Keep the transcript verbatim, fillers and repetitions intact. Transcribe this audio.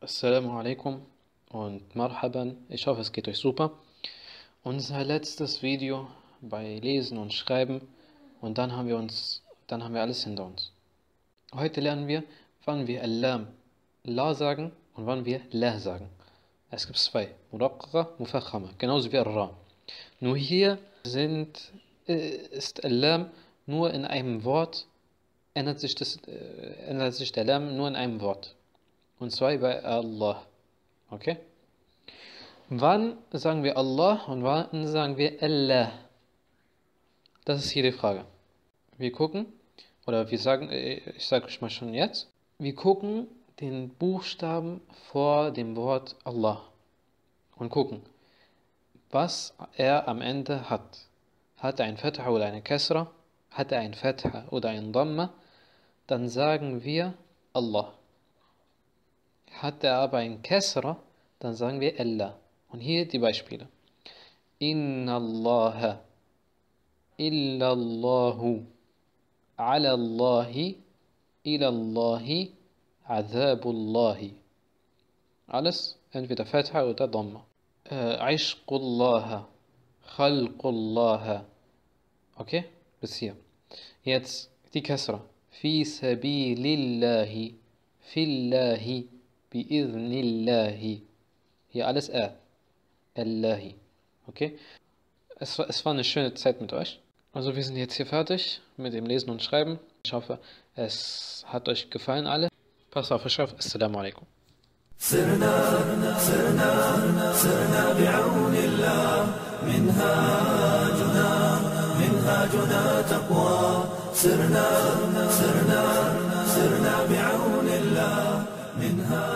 Assalamu alaikum und Marhaban. Ich hoffe, es geht euch super. Unser letztes Video bei Lesen und Schreiben und dann haben wir uns, dann haben wir alles hinter uns. Heute lernen wir, wann wir Al-Lam, La sagen und wann wir La sagen. Es gibt zwei, Muraqqaqa, Mufakhama, genauso wie Al-Ra. Nur hier sind, äh, ist Al-Lam nur in einem Wort, ändert sich, das, äh, ändert sich der Lam nur in einem Wort. Und zwar bei Allah. Okay? Wann sagen wir Allah und wann sagen wir Allah? Das ist hier die Frage. Wir gucken, oder wir sagen, ich sage euch mal schon jetzt, wir gucken den Buchstaben vor dem Wort Allah und gucken, was er am Ende hat. Hat er ein Fatha oder eine Kasra? Hat er ein Fatha oder ein Dhamma? Dann sagen wir Allah. Hat er aber ein Kasra, dann sagen wir Allah. Und hier die Beispiele. Inna Allaha, illa Allahu, ala Allahi, ila Allahi, Azabullahi. Alles entweder Fatha oder Dhamma. Ishqullaha, Khalqullaha. Okay, bis hier. Jetzt die Kasra. Fi sabilillahi, fillahi, bi'idhnillahi. Hier alles A. Allahi. Okay? Es war, es war eine schöne Zeit mit euch. Also wir sind jetzt hier fertig mit dem Lesen und Schreiben. Ich hoffe, es hat euch gefallen alle. Passt auf euch auf. Assalamu alaikum. سرنا سرنا سرنا بعون الله منهاجنا منهاجنا تقوى سرنا سرنا سرنا بعون الله منهاجنا